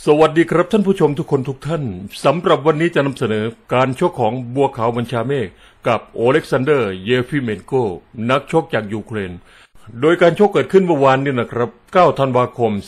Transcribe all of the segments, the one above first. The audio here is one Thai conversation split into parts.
สวัสดีครับท่านผู้ชมทุกคนทุกท่านสำหรับวันนี้จะนำเสนอการชกของบัวขาวบัญชาเมฆกับโอเล็กซานเดอร์เยฟิเมนโกนักชกจากยูเครนโดยการชกเกิดขึ้นเมื่อวานนี้นะครับ9 ธันวาคม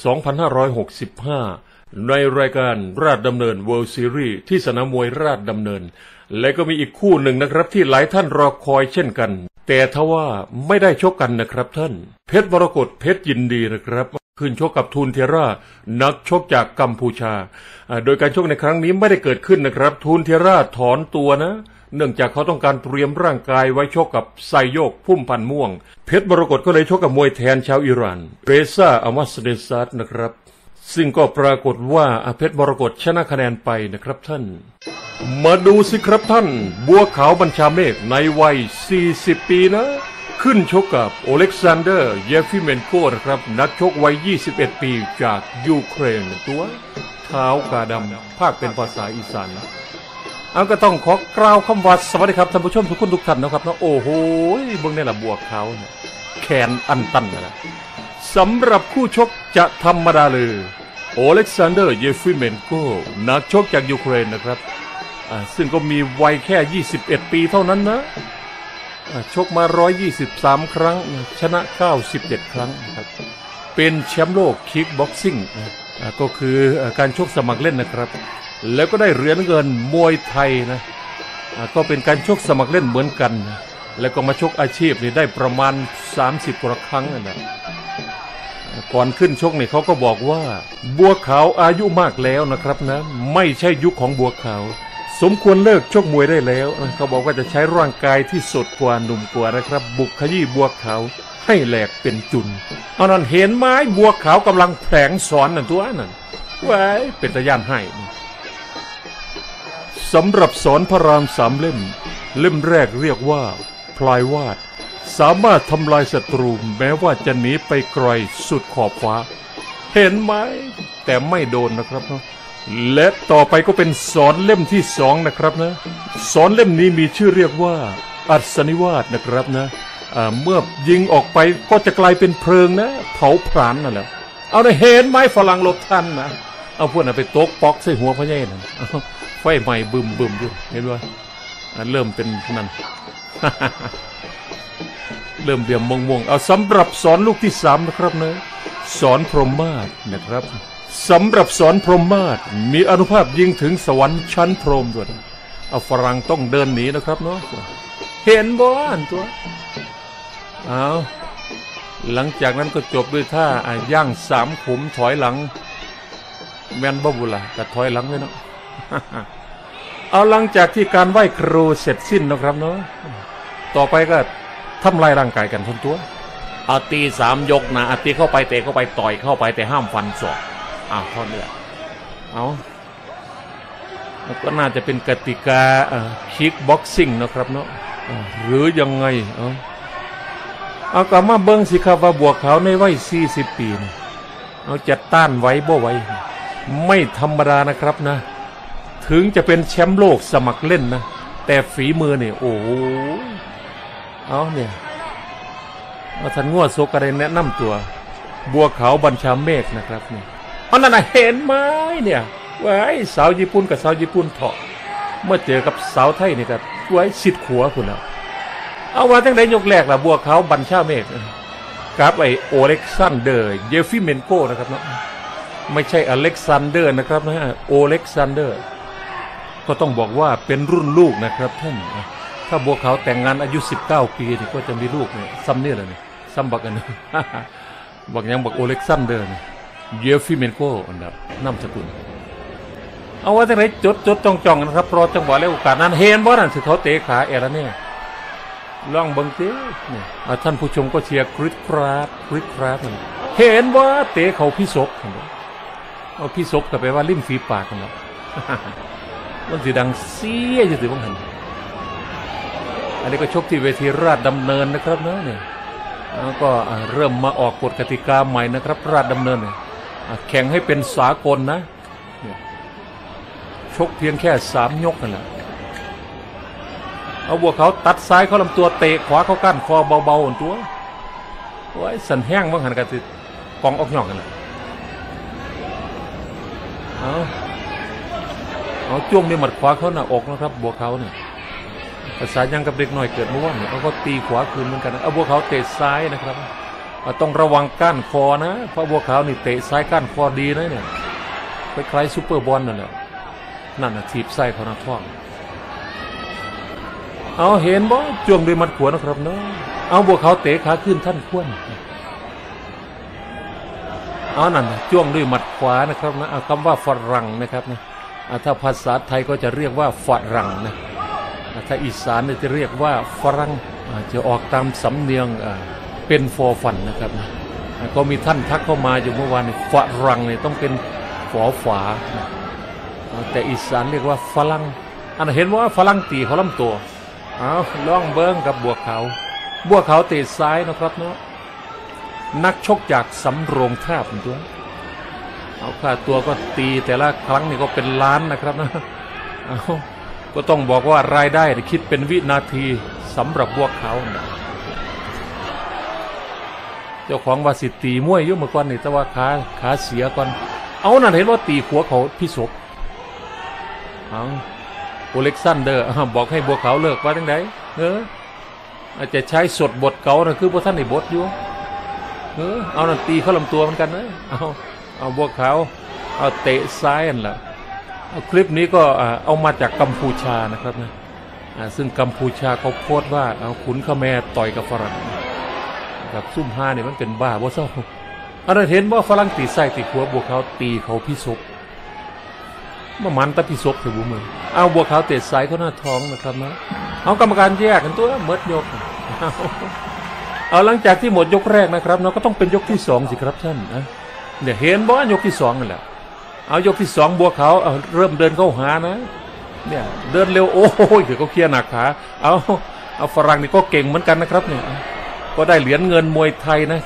2565ในรายการราชดำเนิน World Series ที่สนามมวยราชดำเนินและก็มีอีกคู่หนึ่งนะครับที่หลายท่านรอคอยเช่นกันแต่ทว่าไม่ได้ชกกันนะครับท่านเพชรมรกตเพชรยินดีนะครับขึ้นชกกับทูนเทรานักชกจากกัมพูชาโดยการชกในครั้งนี้ไม่ได้เกิดขึ้นนะครับทูนเทราถอนตัวนะเนื่องจากเขาต้องการเตรียมร่างกายไว้ชกกับไซโยกพุ่มพันธ์ม่วงเพชรมรกตก็เลยชกกับมวยแทนชาวอิหร่านเรซ่าอามัสเดซัดนะครับซึ่งก็ปรากฏว่าเพชรมรกตชนะคะแนนไปนะครับท่านมาดูสิครับท่านบัวขาวบัญชาเมฆในวัย40 ปีนะขึ้นชกกับโอเล็กซานเดอร์เยฟิเมนโกนะครับนักชกวัย21 ปีจากยูเครนตัวเท้ากาดำภาคเป็นภาษาอีสานก็ต้องขอกล่าวคำว่าสวัสดีครับท่านผู้ชมทุกคนทุกท่านนะครับนะโอ้โหเบื้องในละบัวขาวเนี่ยแขนอันตันนะสำหรับคู่ชกจะธรรมดาเลยโอเล็กซานเดอร์เยฟิเมนโกนักชกจากยูเครนนะครับซึ่งก็มีวัยแค่21 ปีเท่านั้นนะชกมา123 ครั้งชนะ97 ครั้งนะครับเป็นแชมป์โลกคิกบ็อกซิ่งก็คือการชกสมัครเล่นนะครับแล้วก็ได้เหรียญเงินมวยไทยนะก็เป็นการชกสมัครเล่นเหมือนกันนะแล้วก็มาชกอาชีพนี่ได้ประมาณ30 กว่าครั้งนะก่อนขึ้นชกนี่เขาก็บอกว่าบัวขาวอายุมากแล้วนะครับนะไม่ใช่ยุคของบัวขาวสมควรเลิกชกมวยได้แล้วเขาบอกว่าจะใช้ร่างกายที่สดกว่าหนุ่มกว่านะครับบุกขยี้บัวขาวให้แหลกเป็นจุนเอานั่นเห็นไหมบัวขาวกำลังแผลงสอนนั่นตัวนั่นไว้เป็นตะย่านให้สำหรับสอนพระราม3 เล่มแรกเรียกว่าพลายวาดสามารถทำลายศัตรูแม้ว่าจะหนีไปไกลสุดขอบฟ้าเห็นไหมแต่ไม่โดนนะครับและต่อไปก็เป็นสอนเล่มที่2นะครับนะสอนเล่มนี้มีชื่อเรียกว่าอัศนิวาสนะครับนะเมื่อยิงออกไปก็จะกลายเป็นเพลิงนะเผาผลาญนั่นแหละเอาได้เห็นไหมฝรั่งลบทันนะเอาพวกนั้นไปตกปอกใส่หัวพระเยซูไฟใหม่บึมอยู่เห็นไหมเริ่มเป็นนั่น เริ่มเบี่ยมม่วงเอาสำหรับสอนลูกที่3นะครับนะสอนพรหมมาศนะครับสำหรับสอนพรหมมาศมีอานุภาพยิงถึงสวรรค์ชั้นพรหมด้วยเอาฝรั่งต้องเดินหนีนะครับเนาะเห็นบ้านตัวเอาหลังจากนั้นก็จบด้วยท่าย่าง3 ขุมถอยหลังแมนบ่บุล่ะแต่ถอยหลังเลยเนาะ เอาหลังจากที่การไหว้ครูเสร็จสิ้นนะครับเนาะต่อไปก็ทำลายร่างกายกันทั้งตัวตี3 ยกนะตีเข้าไปเตะเข้าไปต่อยเข้าไปแต่ห้ามฟันศอกข้อเนื้อก็น่าจะเป็นกติกาคิกบ็อกซิ่งนะครับเนาะหรือยังไงกลับมาเบิ้งสิครับว่าบัวขาวในวัย40 ปีนะจะต้านไว้บ่ไว้ไม่ธรรมดานะครับนะถึงจะเป็นแชมป์โลกสมัครเล่นนะแต่ฝีมือเนี่ยโอ้โหเนี่ยท่านงัวโซกระเด็นแนะนำตัวบัวขาวบัญชาเมฆนะครับนี่นั่นน่ะเห็นไหมเนี่ยไว้สาวญี่ปุ่นกับสาวญี่ปุ่นเถาะเมื่อเจอกับสาวไทยนี่ก็ไว้สิทธิ์ขัวคุณแล้วเอาว่าตั้งแต่ยกแรกล่ะบัวขาวบัญชาเมฆกับโอเล็กซานเดอร์เยฟิเมนโกนะครับเนาะไม่ใช่อเล็กซานเดอร์นะครับนะโอเล็กซานเดอร์ก็ต้องบอกว่าเป็นรุ่นลูกนะครับท่านถ้าบัวขาวแต่งงานอายุ19 ปีนี่ก็จะมีลูกเนี่ยซ้ำเนี่ยเลยนี่ซ้ำบักอันนี้ บักยังบักโอเล็กซานเดอร์นี่เยฟิเมนโกอันดับนามสกุลเอาไว้ที่ไหนจดจ้องนะครับรอจังหวะและโอกาสนั้นเห็นว่านั่นคือเขาเตะขาเนี่ยลองบังเตะเนี่ยท่านผู้ชมก็เชียร์คริสคราฟเห็นว่าเตะเขาพิศกเอาพิศกกับไปว่าลิ้มฝีปากกันแล้วมันสีดังเสียอยู่สิบ้างหันอันนี้ก็ชกที่เวทีราชดำเนินนะครับเนี่ยแล้วก็เริ่มมาออกกฎกติกาใหม่นะครับราชดำเนินเนี่ยแข่งให้เป็นสากลนะชกเพียงแค่3 ยกนั่นแหละเอาบัวเขาตัดซ้ายเขาลำตัวเตะขวาเขากั้นคอเบาๆตัวไว้สันแห้งบ้างหันกันติดกองออกหยอกกันแหละเอาจ้วงด้วยหมัดขวาเขาหน้าอกนะครับบัวขาวเนี่ยภาษายังกับเด็กหน่อยเกิดเมื่อวานเนี่ยเขาก็ตีขวาคืนเหมือนกันเอาบัวขาวเตะซ้ายนะครับต้องระวังก้านคอนะเพราะบัวขาวนี่เตะซ้ายก้านคอดีนะเนี่ยคล้ายๆซูเปอร์บอลนั่นแหละนั่นน่ะถีบไส้เขาหน้าท้องเอาเห็นบ่จ้วงด้วยหมัดขวานะครับเนาะเอาบัวขาวเตะขาขึ้นท่านควนเอานั่นจ้วงด้วยหมัดขวานะครับนะคำว่าฝรั่งนะครับนะถ้าภาษาไทยก็จะเรียกว่าฝรั่งนะถ้าอีสานจะเรียกว่าฝรั่งจะออกตามสำเนียงเป็นฟอฟันนะครับนะก็มีท่านทักเข้ามาอยู่เมื่อวานฝรั่งเนี่ยต้องเป็นฝอฝาแต่อีสานเรียกว่าฝรั่งเห็นว่าฝรั่งตีเขาลำตัวเอาล่องเบิ้งกับบัวขาวเตะซ้ายนะครับเนาะนักชกจากสำโรงทาบตัวเอาค่าตัวก็ตีแต่ละครั้งนี่ก็เป็นล้านนะครับนะก็ต้องบอกว่ารายได้คิดเป็นวินาทีสำหรับบัวขาวเจ้าของวาสิตีมวยยุ่งเมื่อก่อนนี่แต่ว่าขาเสียก่อนเอานั่นเห็นว่าตีขัวเขาพิศพโอเล็กซานเดอร์บอกให้บัวขาวเลิกว่าจังไดอาจจะใช้สดบทเก่านะคือพวกท่านในบทอยู่เอานั่นตีเขาลำตัวเหมือนกันนะเอาบัวขาวเอาเตะซ้ายนั่นแหละคลิปนี้ก็เอามาจากกัมพูชานะครับนะซึ่งกัมพูชาเขาโพสต์ว่าเอาขุนขแมร์ต่อยกับฝรั่งกับซุ่มห้าเนี่ยมันเป็นบ้าบ่เศร้าเห็นว่าฝรั่งตีไส้ตีขัวบัวขาวตีเขาพิศพมันตะพิศพถือบุ้มือเอาบัวขาวเตะซ้ายเขาหน้าท้องนะครับนะเอากรรมการแยกกันตัวเมิดยกเอาหลังจากที่หมดยกแรกนะครับเนาะก็ต้องเป็นยกที่สองสิครับท่านเนี่ยเห็นบ่ยกที่สองนั่นแหละเอายกที่สองบัวขาวเริ่มเดินเข้าหานะเนี่ยเดินเร็วโอ้ยเดี๋ยวเขาเคลียร์หนักขาเอาฝรั่งนี่ก็เก่งเหมือนกันนะครับเนี่ยก็ได้เหรียญเงินมวยไทยนะ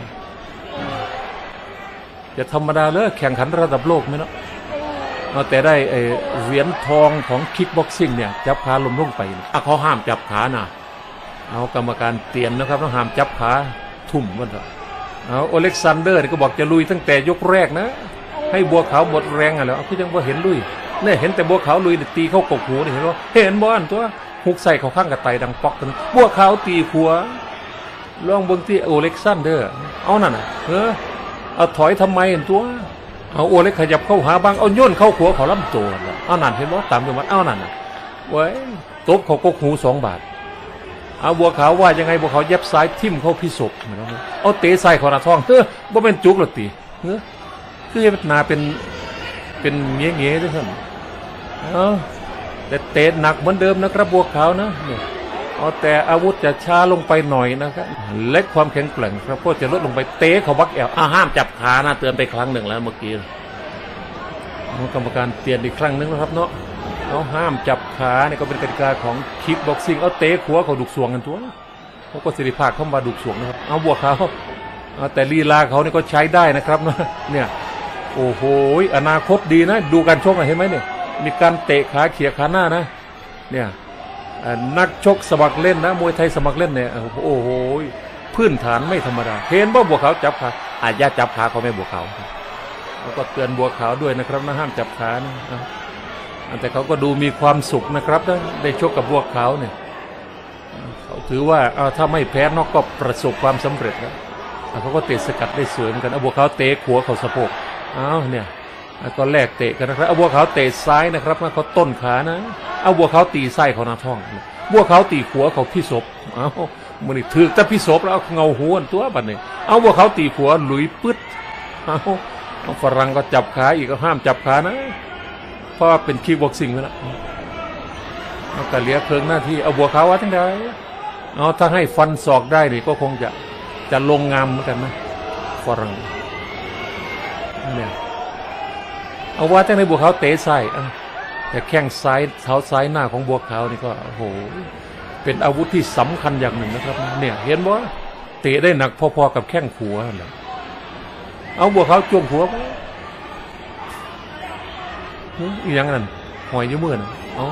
จะธรรมดาเลยแข่งขันระดับโลกไหมเนาะแต่ได้เหรียญทองของคิกบ็อกซิ่งเนี่ยจับขาลงไปเขาห้ามจับขานะเอากรรมการเตือนนะครับต้องห้ามจับขาทุ่มมันเถอะเอาโอเล็กซานเดอร์ก็บอกจะลุยตั้งแต่ยกแรกนะให้บัวขาวหมดแรงแล้วพี่ยังบ่เห็นลุยเนี่ยเห็นแต่บัวขาวลุยตีเข้ากกหูนี่เห็นว่าเห็นบ่อันตัวหุกใส่เขาข้างกระไตดังปอกกันบัวขาวตีหัวลองเบิ่งที่โอเล็กซานเดอร์เอานั่นน่ะเอาถอยทำไมอันตัวเอาโอเล็กขยับเข้าหาบ้างเอาย่นเข้าหัวเขาลำตัวเอานั่นเห็นว่าตามจังหวัดเอานั่นน่ะไว้ตบเขากกหู2 บาทเอาบัวขาวว่ายังไงบัวขาวเย็บซ้ายทิ่มเข้าพิศพเอาเตะใส่เขาหน้าท้องบ่เป็นจุกหรอกตีคือนาเป็นเงี้ยด้วยท่านแต่เตะหนักเหมือนเดิมนะครับบัวขาวนะเอาแต่อาวุธจะช้าลงไปหน่อยนะครับเล็กความแข็งแกร่งครับก็จะลดลงไปเตะเขาบักแอลห้ามจับขานะเตือนไปครั้งหนึ่งแล้วเมื่อกี้กรรมการเตือนอีกครั้งนึงนะครับเนาะเขาห้ามจับขาเนี่ยก็เป็นกติกาของคิกบ็อกซิ่งเอาเตะขัวเขาดุกสวงกันตัวเขาก็สิริภาคเข้ามาดุกสวงนะครับเอาบัวขาวแต่ลีลาเขาเนี่ยก็ใช้ได้นะครับเนี่ยโอ้โหอนาคตดีนะดูการชกเห็นไหมเนี่ยมีการเตะขาเขี่ยขาหน้านะเนี่ยนักชกสมัครเล่นนะมวยไทยสมัครเล่นเนี่ยโอ้โหพื้นฐานไม่ธรรมดาเห็นว่าบัวขาวจับขาอย่าจับขาเขาไม่บัวขาวแล้วก็เตือนบัวขาวด้วยนะครับนะห้ามจับขานะแต่เขาก็ดูมีความสุขนะครับได้ชกกับบัวขาวเนี่ยเขาถือว่าถ้าไม่แพ้นอกก็ประสบความสำเร็จแล้วเขาก็เตะสกัดได้สวยเหมือนกันเอาบัวขาวเตะขัวเขาสะโพกเนี่ยก็แลกเตะกันนะครับเอาบัวขาวเตะซ้ายนะครับเขาต้นขานะเอาบัวขาวตีไส้เขาหน้าท้องบัวขาวตีขัวเขาพิศพมันนี่ถือแต่พิศพแล้วเงาหัวตัวบัดนี้เอาบัวขาวตีขัวหลุยปึ๊ดเอาฝรั่งก็จับขาอีกก็ห้ามจับขานะเพราะเป็นคิกบ็อกซิ่งแล้วเอากระเลียเคิงหน้าที่เอาบัวขาวว่าทั้งใดเอาถ้าให้ฟันศอกได้นี่ก็คงจะลงงามเหมือนกันนะฝรั่งเนี่ยเอาว่าจังในบัวขาวเตะใส่แต่แข้งซ้ายเท้าซ้ายหน้าของบัวขาวนี่ก็โอ้โหเป็นอาวุธที่สำคัญอย่างหนึ่งนะครับเนี่ยเห็นบ่เตะได้หนักพอๆกับแข้งขัวเลยเอาบัวขาวจ้วงหัวอีกอย่างนั้นหอยยิ้มมือนะ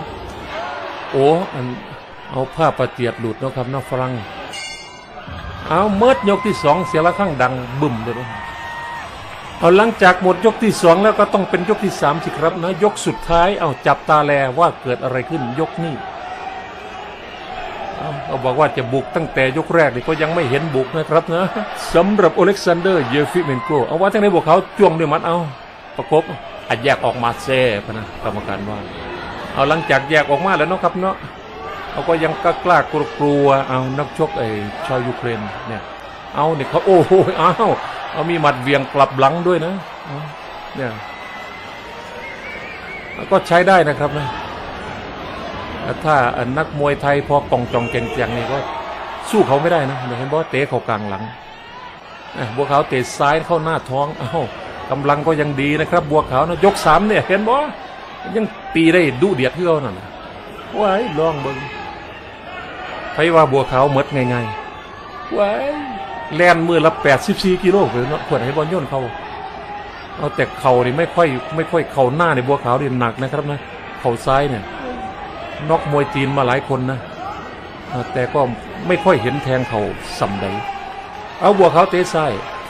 เอาผ้าประเจียดหลุดนะครับน้าฝรั่งเอาเมิดยกที่2เสียละข้างดังบึ้มเลยเอาหลังจากหมดยกที่2แล้วก็ต้องเป็นยกที่3สิครับนะยกสุดท้ายเอาจับตาแลว่าเกิดอะไรขึ้นยกนี้เขาบอกว่าจะบุกตั้งแต่ยกแรกนี่ก็ยังไม่เห็นบุกนะครับนะสำหรับอเล็กซานเดอร์เยฟิเมนโกเอาว่าทั้งในพวกเขาจ้วงด้วยมัดเอาประกบอัดแยกออกมาเซ่พนะกรรมการว่าเอาหลังจากแยกออกมาแล้วเนาะครับเนาะเอาก็ยังกล้ากลัวเอานักชกชาวยูเครนเนี่ยเอาเนี่ยเขาโอ้โหเอามีหมัดเวียงกลับหลังด้วยนะเนี่ยก็ใช้ได้นะครับนะถ้านักมวยไทยพอกองจองเก่งจังนี่ก็สู้เขาไม่ได้นะเห็นบอกเตะเขากลางหลังบัวขาวเตะซ้ายเข้าหน้าท้องกำลังก็ยังดีนะครับบัวขาวนะยก3เนี่ยเห็นบ่ยังตีได้ดุเดือดเท่านั่นว้ายลองเบิ่งไผว่าบัวขาวหมดง่ายๆว้ายแล่นมือละ84กิโลเลยเนาะขวดให้บอลย่นเขาเอาแต่เข่านี่ไม่ค่อยเข่าหน้าในบัวขาวนี่หนักนะครับนะเข่าซ้ายเนี่ยน็อกมวยจีนมาหลายคนนะแต่ก็ไม่ค่อยเห็นแทงเข่าส่ำใดเอาบัวขาวเตะซ้าย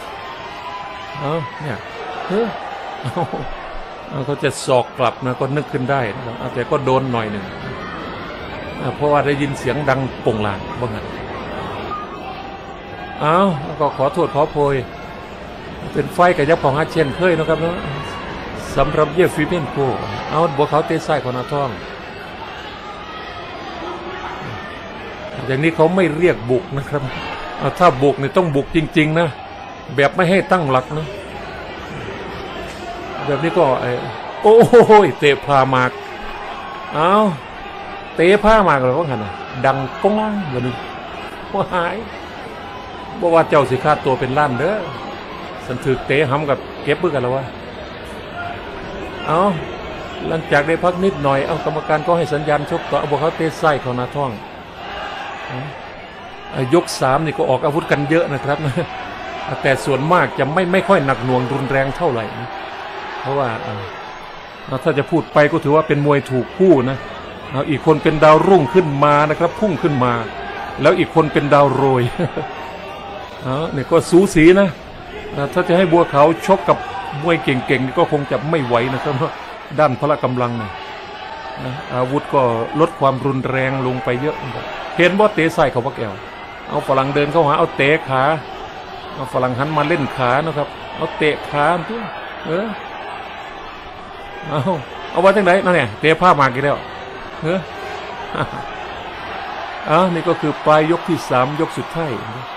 เนี่ยเขาจะศอกกลับนะก็นึกขึ้นได้นะแต่ก็โดนหน่อยหนึ่งเพราะว่าได้ยินเสียงดังโป่งลางว่างั้นก็ขอโทษขอโพยเป็นไฟกับยับของฮัตเชนเคยนะครับเนาะสำหรับเยฟิเมนโกเอาบัวขาวเตะซ้ายของนาท้องอย่างนี้เขาไม่เรียกบุกนะครับถ้าบุกเนี่ยต้องบุกจริงๆนะแบบไม่ให้ตั้งหลักนะแบบนี้ก็โอ้ยเตะพามากเตะผ้ามากเลยว่าไงนะดังก้องแบบนึงว่าหายบอกว่าเจ้าสิคาดตัวเป็นล้านเด้อสันถึกเตะห้ำกับเก็บเพื่อกันแล้ววะหลังจากได้พักนิดหน่อยกรรมการก็ให้สัญญาณชกต่อบอกเขาเตะไส้ของนาท้องยก3นี่ก็ออกอาวุธกันเยอะนะครับนะแต่ส่วนมากจะไม่ค่อยหนักหน่วงรุนแรงเท่าไหร่นะเพราะว่าถ้าจะพูดไปก็ถือว่าเป็นมวยถูกคู่นะอีกคนเป็นดาวรุ่งขึ้นมานะครับพุ่งขึ้นมาแล้วอีกคนเป็นดาวโรยเนี่ยก็สูสีนะถ้าจะให้บัวขาวชกกับมวยเก่งๆก็คงจะไม่ไหวนะครับด้านพละกำลังนะอาวุธก็ลดความรุนแรงลงไปเยอะเห็นว่าเตะใส่เขาพักแอวเอาฝรั่งเดินเข้าหาเอาเตะขาเอาฝรั่งหันมาเล่นขานะครับเอาเตะขาตัวเอาไว้ที่ไหนนั่นเนี่ยเตะผ้ามากี่แล้วนี่ก็คือปลายยกที่3ยกสุดท้าย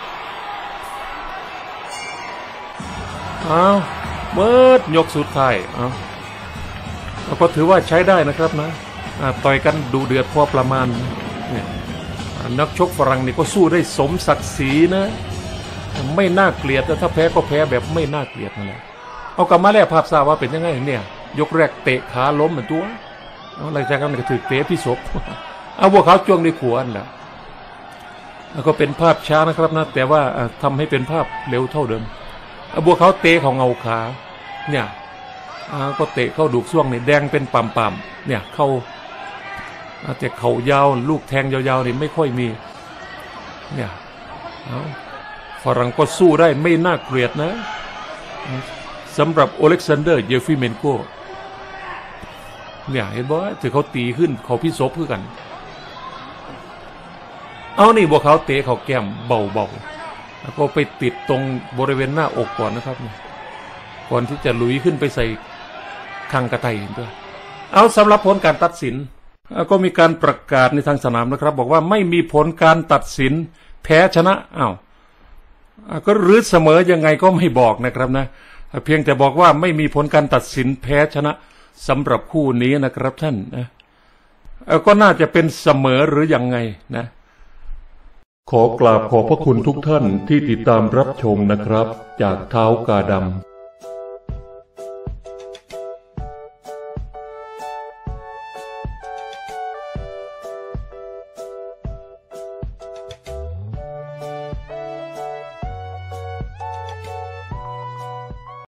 เบิดยกสุดท้ายก็ถือว่าใช้ได้นะครับนะต่อยกันดูเดือดพอประมาณเนี่ยนักชกฝรั่งนี่ก็สู้ได้สมศักดิ์ศรีนะไม่น่าเกลียดแต่ถ้าแพ้ก็แพ้แบบไม่น่าเกลียดนั่นแหละเอากลับมาแล้วภาพทราบว่าเป็นยังไงเนี่ยยกแรกเตะขาล้มเหมือนตัวหลังจากนั้นก็ถือเตะพิศพเอาบัวขาวจ้วงในขวานแหละก็เป็นภาพช้านะครับนะแต่ว่าทำให้เป็นภาพเร็วเท่าเดิมบัวขาวเตะของเงาขาเนี่ยก็เตะเข้าดูกซ่วงนี่แดงเป็นปั่มๆเนี่ยเข้าแต่เข่ายาวลูกแทงยาวๆนี่ไม่ค่อยมีเนี่ยฝรั่งก็สู้ได้ไม่น่าเกลียดนะสำหรับอเล็กซานเดอร์เยฟิเมนโกเนี่ยเห็นบ่ถือเขาตีขึ้นเขาพิศพเพื่อกันนี่บัวขาวเตะเขาแก้มเบาๆแล้วก็ไปติดตรงบริเวณหน้าอกก่อนนะครับก่อนที่จะลุยขึ้นไปใส่คังกระไตด้วยสำหรับผลการตัดสินก็มีการประกาศในทางสนามนะครับบอกว่าไม่มีผลการตัดสินแพ้ชนะก็หรือเสมอยังไงก็ไม่บอกนะครับนะเพียงแต่บอกว่าไม่มีผลการตัดสินแพ้ชนะสำหรับคู่นี้นะครับท่านนะก็น่าจะเป็นเสมอหรือยังไงนะขอกราบขอบพระคุณทุกท่านที่ติดตามรับชมนะครับจากเท้ากาดำ